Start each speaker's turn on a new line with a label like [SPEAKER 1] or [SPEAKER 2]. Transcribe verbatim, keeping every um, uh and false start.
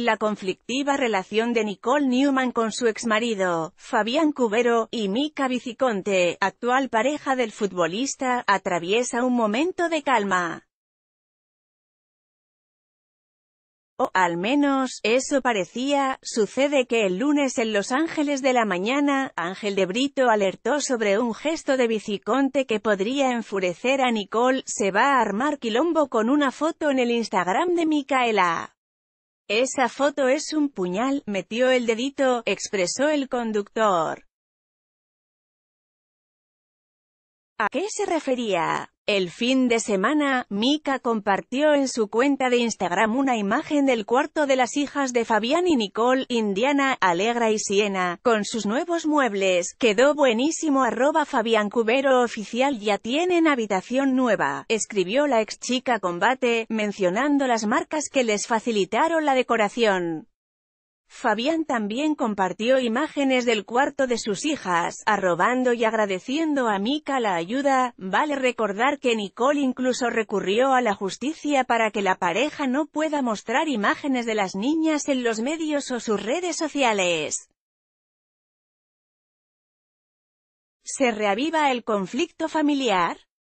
[SPEAKER 1] en la conflictiva relación de Nicole Newman con su exmarido, Fabián Cubero, y Mika Viciconte, actual pareja del futbolista, atraviesa un momento de calma. O, al menos, eso parecía. Sucede que el lunes en Los Ángeles de la Mañana, Ángel de Brito alertó sobre un gesto de Viciconte que podría enfurecer a Nicole. Se va a armar quilombo con una foto en el Instagram de Micaela. Esa foto es un puñal, metió el dedito, expresó el conductor. ¿A qué se refería? El fin de semana, Mika compartió en su cuenta de Instagram una imagen del cuarto de las hijas de Fabián y Nicole, Indiana, Alegra y Siena, con sus nuevos muebles. Quedó buenísimo. Arroba Fabián Cubero oficial. Ya tienen habitación nueva, escribió la ex chica Combate, mencionando las marcas que les facilitaron la decoración. Fabián también compartió imágenes del cuarto de sus hijas, arrobando y agradeciendo a Mika la ayuda. Vale recordar que Nicole incluso recurrió a la justicia para que la pareja no pueda mostrar imágenes de las niñas en los medios o sus redes sociales. ¿Se reaviva el conflicto familiar?